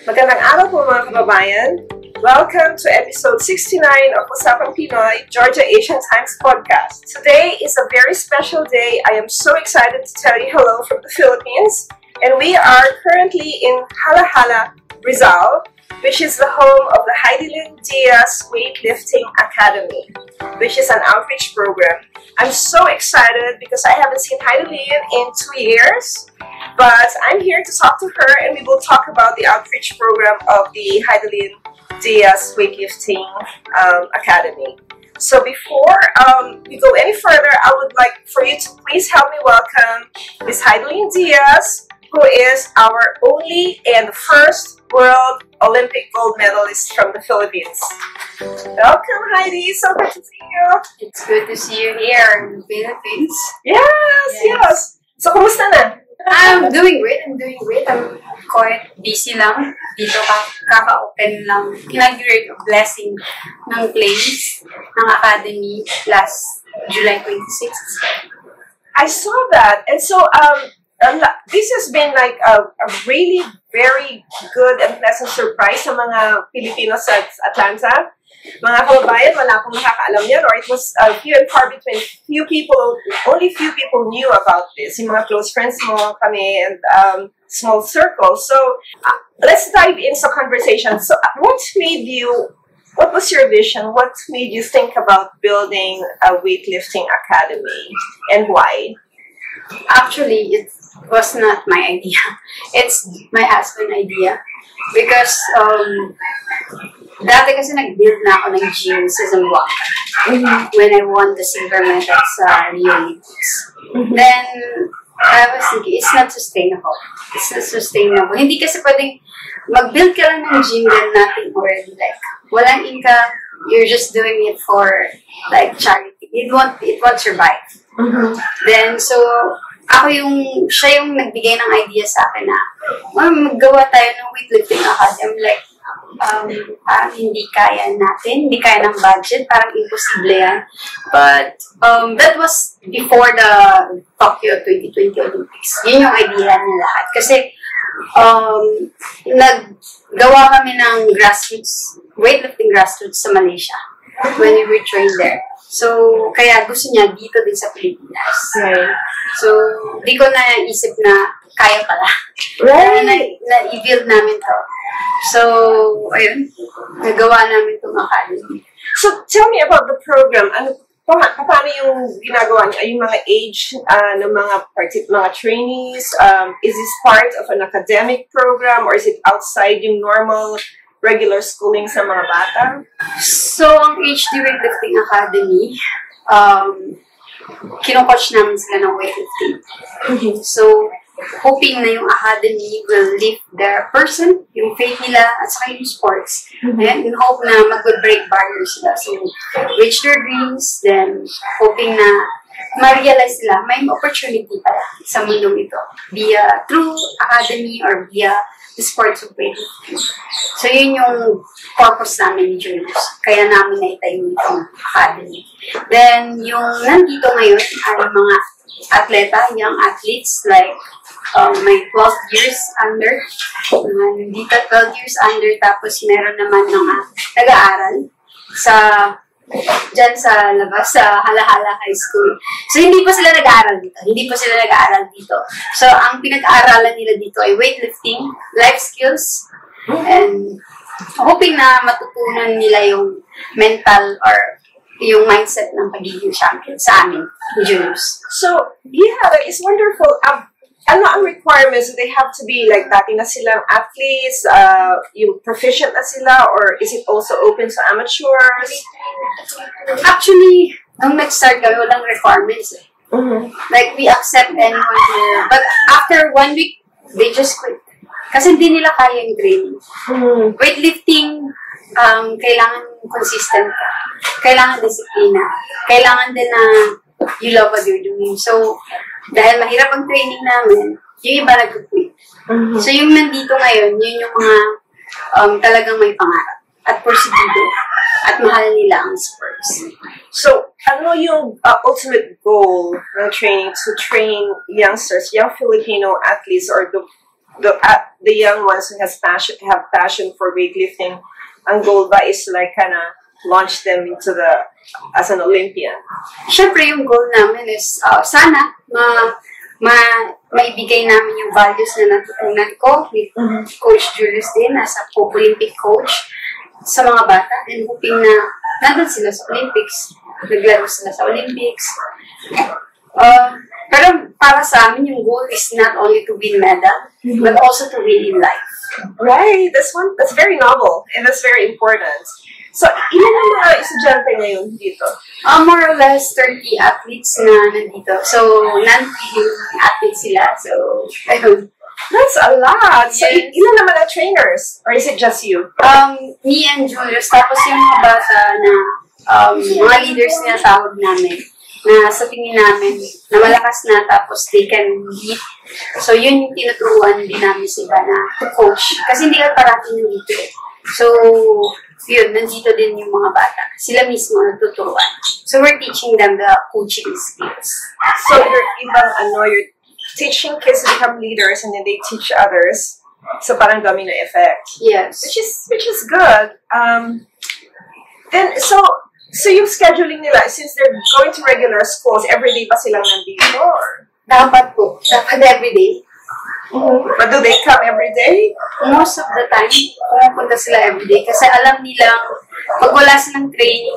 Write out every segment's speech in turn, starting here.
Magandang araw po mga kababayan. Welcome to episode 69 of Usapang Pinoy, Georgia Asian Times podcast. Today is a very special day. I am so excited to tell you hello from the Philippines. And we are currently in Halahala, Rizal, which is the home of the Heidelin Diaz Weightlifting Academy, which is an outreach program. I'm so excited because I haven't seen Heidelin in 2 years, but I'm here to talk to her and we will talk about the outreach program of the Heidelin Diaz Weightlifting Academy. So before we go any further, I would like for you to please help me welcome Ms. Heidelin Diaz, who is our only and first World Olympic gold medalist from the Philippines. Welcome, Heidi. So good to see you. It's good to see you here in the Philippines. Yes. So, kumusta na? I'm doing great. I'm quite busy lang. Dito kaka-open lang. Inaugurate of blessing ng place ng Academy last July 26th. I saw that. And so, this has been like a really very good and pleasant surprise sa mga Filipinos sa Atlanta. Mga kababayan, wala akong makakaalam yan, or it was few and far between. Only few people knew about this. Yung mga close friends mo, kami, and small circle. So, let's dive into conversation. So, what was your vision? What made you think about building a weightlifting academy, and why? Actually, it was not my idea. It's my husband's idea. Because, dati kasi nag-build na ako ng gym sa Zamboanga when I won the silver medal sa Rio Olympics. Then, I was thinking, it's not sustainable. Hindi kasi pwedeng mag-build ka lang ng gym then nothing already. Like, walang income, you're just doing it for, like, charity. It won't survive. Then, so, siya yung nagbigay ng idea sa akin na, maggawa tayo ng weightlifting academy. Like, parang hindi kaya ng budget, parang imposible yan. But, that was before the Tokyo 2020 Olympics. Yun yung idea ng lahat. Kasi, naggawa kami ng weightlifting grassroots sa Malaysia when we were trained there. So, kaya gusto niya dito din sa Pilipinas. Right. So, di ko naisip na kaya pala. Right. Na-i-build namin to. So, ayun. Nagawa namin itong academy. So, tell me about the program. Paano yung ginagawa niyo? Yung mga age ng mga trainees? Is this part of an academic program or is it outside yung normal regular schooling sa mga bata? So, ang HD Weightlifting Academy, kino-coach namin sila ng weightlifting. So, hoping na yung academy will lift their person, yung faith nila, at saka yung sports. And in hope na mag-break barriers sila. So, reach their dreams, then hoping na ma-realize nila may opportunity pala sa mundong ito through academy or via the sports of weightlifting. So, yun yung purpose namin ni Julius. Kaya namin naitayo itong academy. Then, yung nandito ngayon ay mga atleta, young athletes, like may 12 years under. Nandito 12 years under, tapos meron naman mga nag-aaral dyan sa labas, sa Halahala High School. So, hindi pa sila nag-aaral dito. So, ang pinag-aaralan nila dito ay weightlifting, life skills, and hoping na matutunan nila yung mental or yung mindset ng pagiging champion sa amin, juniors. So, yeah, it's wonderful. Ano ang requirements? Do they have to be like dati na silang athletes, yung proficient na sila, or is it also open to amateurs? Actually, nung nag-start kami, walang requirements eh. Like, we accept anyone here. But after 1 week, they just quit. Kasi hindi nila kaya yung training. Weightlifting, kailangan consistent ka. Kailangan disiplina. Kailangan din na you love what you're doing. So, dahil mahirap ang training namin, yung iba nag-quit. So, yung nandito ngayon, yun yung mga talagang may pangarap at porsigido at mahal nila ang sports. So, ano yung ultimate goal ng training to train youngsters, young Filipino athletes, or the young ones who have passion for weightlifting, ang goal ba is like kind of launch them into as an Olympian? Siyempre, yung goal namin is sana maibigay namin yung values na natutunan ko with Coach Julius din as a Olympic coach sa mga bata, and hoping na nandun sila sa Olympics, naglaro sila sa Olympics. Pero para sa amin, yung goal is not only to win medal, but also to win in life. Right, that's very noble and that's very important. So, ilan ang mga estudyante ngayon dito? More or less 30 athletes na nandito. So, non-feeding athletes sila. So, ayun. That's a lot. So, Yes. ilan naman ang trainers? Or is it just you? Me and Julius, tapos yung mga bata na mga leaders na tawag namin, na sa tingin namin na malakas na, tapos they can lead. So, yun yung tinuturuan din namin sila na to coach. Kasi hindi ka parating nandito eh. So, yun, nandito din yung mga bata. Sila mismo natuturuan. So, we're teaching them the coaching skills. So, you're teaching kids to become leaders and then they teach others. So, parang domino effect. Yes. Which is good. Then, so yung scheduling nila, since they're going to regular schools, everyday ba silang nandito? Or? Dapat po. Dapat everyday. But do they come every day? Most of the time, pumupunta sila everyday. Kasi alam nilang, pag wala silang training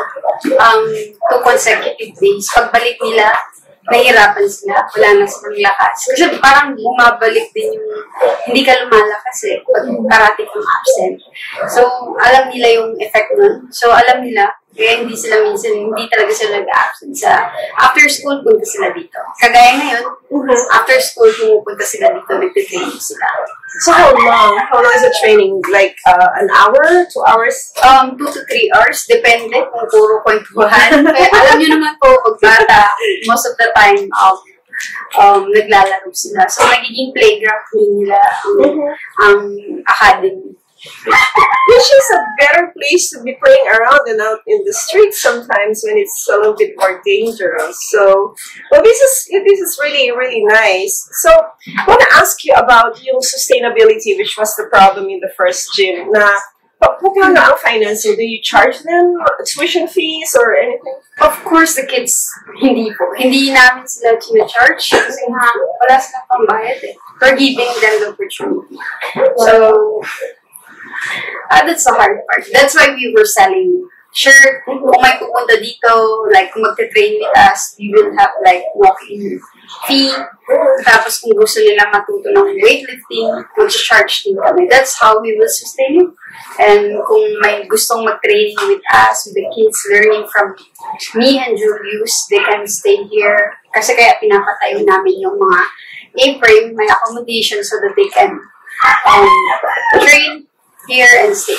2 consecutive days, pagbalik nila, nahihirapan sila, wala na silang lakas. Kasi parang bumabalik din yung, hindi ka lumalakas eh, pag karate kang absent. So, alam nila yung effect nun. So, alam nila, kaya hindi talaga sila nag-absent sa after school, punta sila dito. Kagaya ngayon, after school, pumupunta sila dito, nagtitraining sila. So how long? How long is the training? Like an hour? 2 hours? 2 to 3 hours, depende kung puro kwentuhan. Kaya alam nyo naman po, pag bata, most of the time, naglalaro sila. So, nagiging playground nila ang academy. Which is a better place to be playing around and out in the streets sometimes when it's a little bit more dangerous. So, well, this is really, really nice. So, I want to ask you about yung sustainability, which was the problem in the first gym. Paano ang financing? Do you charge them tuition fees or anything? Of course, the kids, hindi po. Hindi namin sila charge kasi nga, wala silang pambayad eh. We're giving them the opportunity. So, that's the hard part. That's why we were selling shirt. Kung may pupunta dito, like kung magte-train with us, we will have like walk-in fee. Tapos kung gusto nila matuto ng weightlifting, mag-charge din kami. That's how we will sustain it. And kung may gustong mag-training with us, with the kids learning from me and Julius, they can stay here. Kasi kaya pinapatayo namin yung mga A-frame, may accommodation so that they can train here and stay.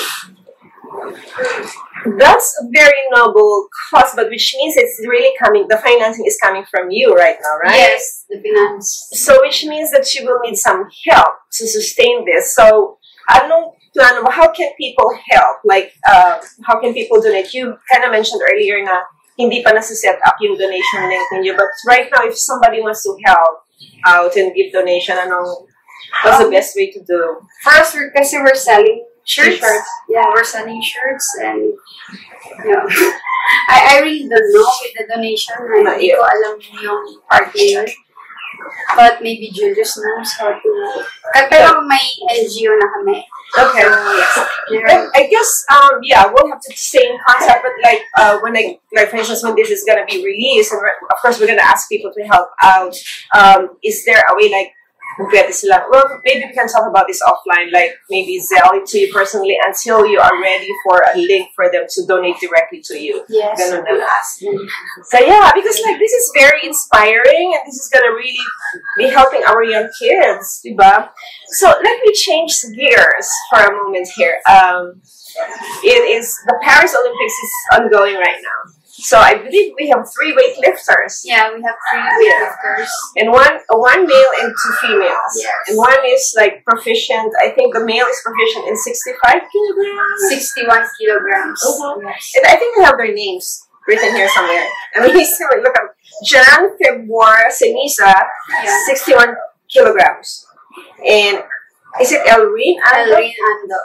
That's a very noble cause, but which means it's really coming, the financing is coming from you right now, right? Yes, the finance. So which means that you will need some help to sustain this. So, anong plan mo? How can people help? Like, how can people donate? You kind of mentioned earlier na hindi pa nasa-set up yung donation link ninyo, but right now, if somebody wants to help out and give donation, what's the best way to do? First, kasi we're selling shirts. Yeah, we're selling shirts and, you know, I really don't know with the donation. Hindi ko alam yung part na yun. But maybe Julius knows how to. Pero may NGO na kami. Okay. So, yes. I guess, we'll have to stay in contact, but like for instance, when this is going to be released, and of course we're going to ask people to help out, is there a way like, well, maybe we can talk about this offline, like maybe Zelle to you personally until you are ready for a link for them to donate directly to you. Yes. We'll ask. So yeah, because like this is very inspiring and this is gonna really be helping our young kids, diba? So let me change gears for a moment here. The Paris Olympics is ongoing right now. So I believe we have 3 weightlifters. Yeah, we have 3 weightlifters. And one male and 2 females. Yes. And one is like proficient. I think the male is proficient in 65 kilograms. 61 kilograms. Yes. And I think they have their names written here somewhere. I mean, look at Jan Februar Senisa, 61 kilograms. And Is it Elrene Ando? Elrene Ando.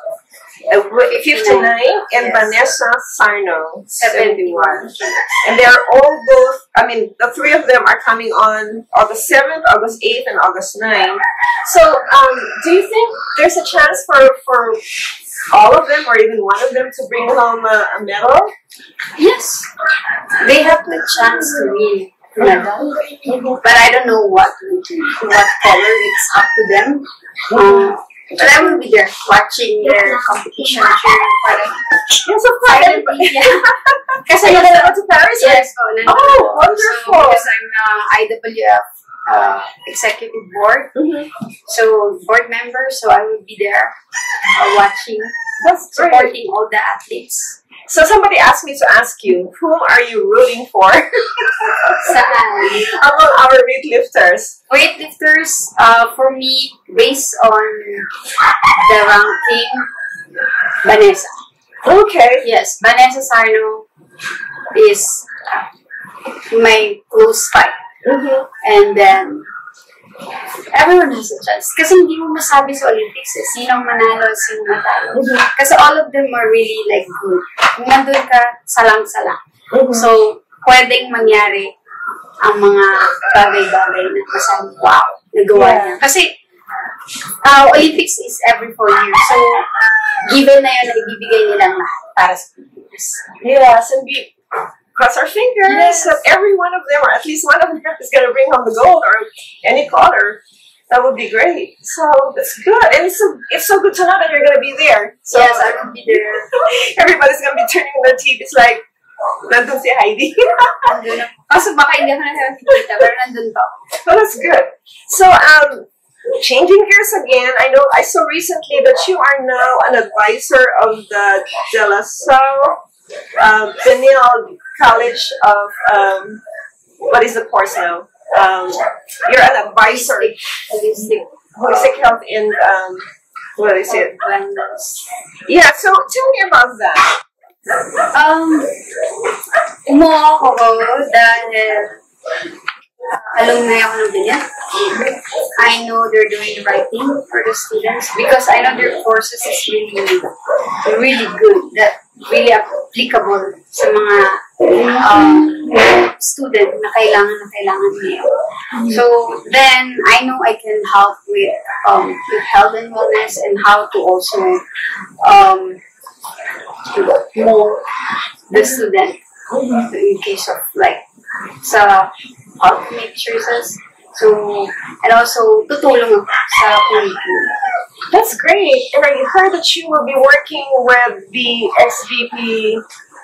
59 and Yes. Vanessa Sarno, 71. 71. And they're all both, I mean, the three of them are coming on August 7th, August 8th, and August 9th. So, do you think there's a chance for all of them or even one of them to bring home a medal? Yes, they have the chance to win medal, but I don't know what color. It's up to them. But I will be there watching their competition, cheering for them. Yes, of course. Finally, yeah. Kasi you're gonna go to Paris? Yes, Oh, wonderful. So, because I'm IWF executive board, so board member, so I will be there watching, That's great. supporting all the athletes. So somebody asked me to ask you, whom are you rooting for Saan? among our weightlifters? Weightlifters, for me, based on the ranking, Vanessa. Okay. Yes, Vanessa Sarno is my close fight. And then, everyone has a chance. Kasi hindi mo masabi sa Olympics sinong manalo, sinong matalo. Kasi all of them are really like good. Kung nandun ka, salang-sala. So, pwedeng mangyari ang mga bagay-bagay na masabi, wow, nagawa niya. Kasi, Olympics is every 4 years. So, given na yun, ibibigay nilang lahat para sa Pilipinas. Yes, and we cross our fingers Yes. that every one of them, or at least one of them, is going to bring home the gold or any color. That would be great. So that's good, and it's so good to know that you're going to be there. So Yes, I will be there. everybody's going to be turning their TVs like, nandun si Heidi. Nandun ako. Kaso baka hindi ako nakikita, pero nandun pa ako. Well, that's good. So, changing gears again, I saw recently that you are now an advisor of the De La Salle Benil College of, what is the course now? You're an advisor. Holistic health and, what is it? Wellness. Yeah, so tell me about that. Umuha ako dahil alumni ako ng Binyag. I know they're doing the right thing for the students because I know their courses is really good, that really applicable sa mga student na kailangan nila. So then I know I can help with health and wellness and how to also mold the student in case of like sa health choices. So, and also tutulong ako sa curriculum. That's great. And I heard that you will be working with the SVP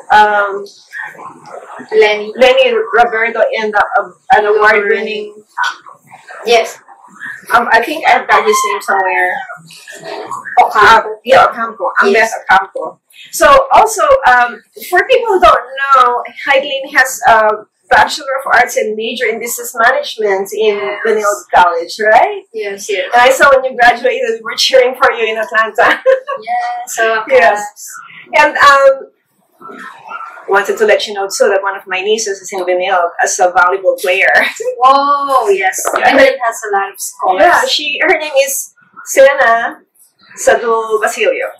Lenny Roberto in an award-winning. Yes. I think I've got his name somewhere. Ocampo. Yeah, Ocampo. Ambes Ocampo. So also, for people who don't know, Heidelin has a Bachelor of Arts and major in Business Management in Benil College, right? Yes. And I saw when you graduated, we were cheering for you in Atlanta. Yes. So, Yes. And wanted to let you know too that one of my nieces is in Benil as a volleyball player. Oh, yes. And it has a lot of scholars. Yeah, her name is Sena Sadu Basilio.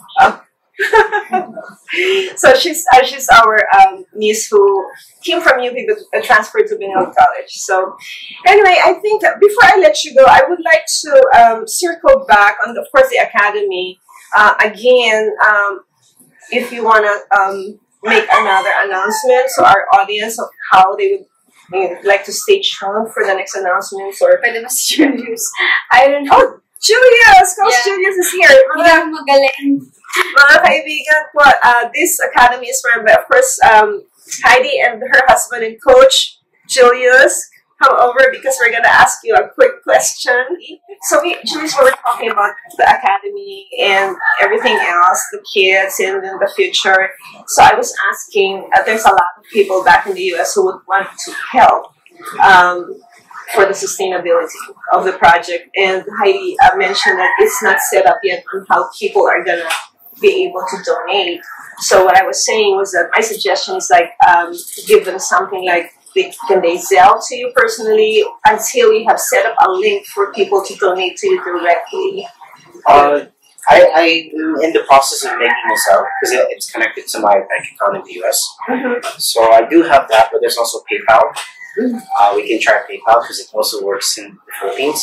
So she's our niece who came from UP but transferred to Benil College. So anyway, I think that before I let you go, I would like to circle back on, of course, the academy. Again, if you want to make another announcement to our audience of how they would like to stay tuned for the next announcements, or Pwede mas Julius. I don't know. oh, Julius! Coach Yeah. Julius is here. Hindi ako magaling. Mga kaibigan po, this academy is run by, of course, Heidi and her husband and coach, Julius. Come over because we're going to ask you a quick question. So, Julius, we were talking about the academy and everything else, the kids and in the future. So, I was asking, there's a lot of people back in the U.S. who would want to help for the sustainability of the project. And Heidi mentioned that it's not set up yet on how people are going to be able to donate. So what I was saying was that my suggestion is like give them something like can they sell to you personally until we have set up a link for people to donate to you directly. I'm in the process of making this out because it's connected to my bank account in the US. So I do have that, but there's also PayPal. We can try PayPal because it also works in the Philippines.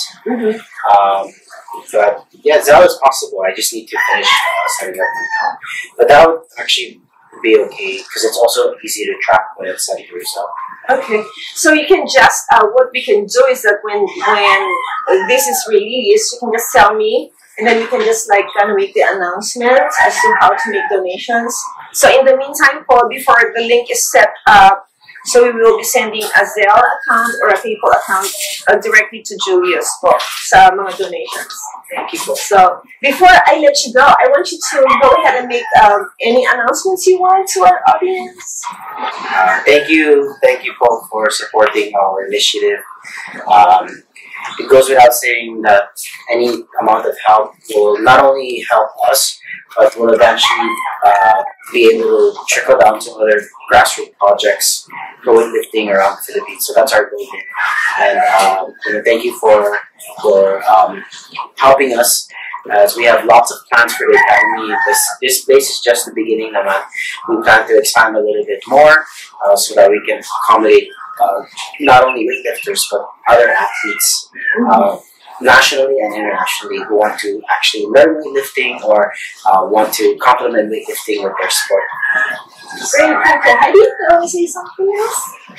But yeah, Zelle is possible. I just need to finish setting up an account. But that would actually be okay because it's also easy to track when it's set through. So. Okay, so you can just what we can do is that when this is released, you can just tell me, and then we can just like kind of make the announcement as to how to make donations. So in the meantime, Paul, before the link is set up, so we will be sending a Zelle account or a PayPal account directly to Julius po sa mga donations. Thank you po. So before I let you go, I want you to go ahead and make any announcements you want to our audience. Thank you, Paul, for supporting our initiative. It goes without saying that any amount of help will not only help us, but will eventually be able to trickle down to other grassroots projects for weightlifting around the Philippines. So that's our goal here. And thank you for helping us. As we have lots of plans for the academy. This place is just the beginning, naman. We plan to expand a little bit more so that we can accommodate not only weightlifters but other athletes nationally and internationally who want to actually learn weightlifting or want to complement weightlifting with their sport. Great, okay. Heidi, you want to say something else?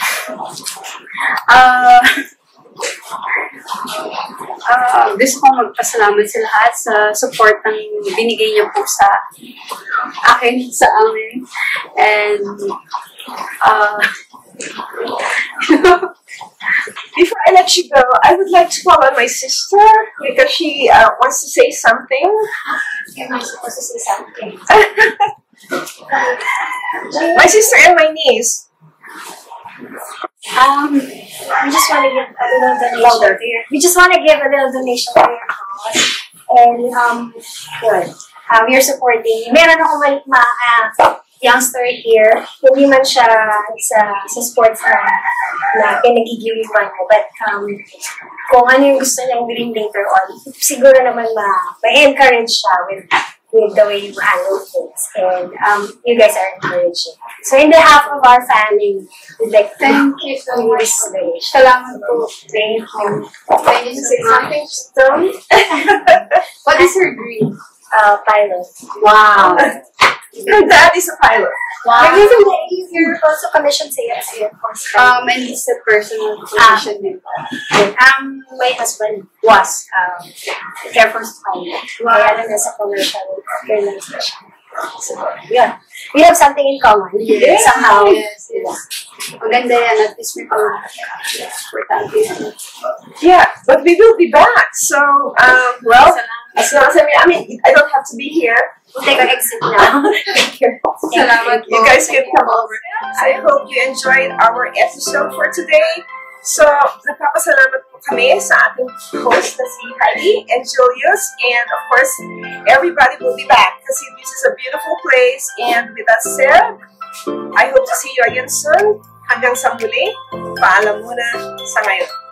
Gusto kong magpasalamat sa lahat sa support ng binigay niyo po sa akin, sa amin. And before I let you go, I would like to call on my sister because she wants to say something. Am I supposed to say something? My sister and my niece. We just want to give a little donation to your. We just want to give a little donation to your cause, and good. We're supporting. Meron akong maliit youngster here. Hindi man siya sa sports na pinagigiliwan mo, but kung ano yung gusto niyang gawin later on, siguro naman ma-encourage siya with the way you handle things, and you guys are encouraging. So in behalf of our family, we'd like to thank you so much. Salamat po. Thank you. Can you say something? What is your dream? Pilot. Wow. Her dad is a pilot. Wow. You're also commissioned sa Air Force. And it's a personal commission din. My husband was Air Force pilot. Kaya lang nasa commercial airlines na siya. So, yeah. We have something in common. Yes. Somehow. Yes. Maganda yan. At least may importante yan. Yeah, but we will be back. So, well, as long as I mean, I don't have to be here. We'll take our exit now. Thank you. Salamat po. You guys can come over. I hope you enjoyed our episode for today. So, nagpapasalamat po kami sa ating host na si Heidi and Julius. And of course, everybody will be back kasi this is a beautiful place. And with that said, I hope to see you again soon. Hanggang sa muli, paalam muna sa ngayon.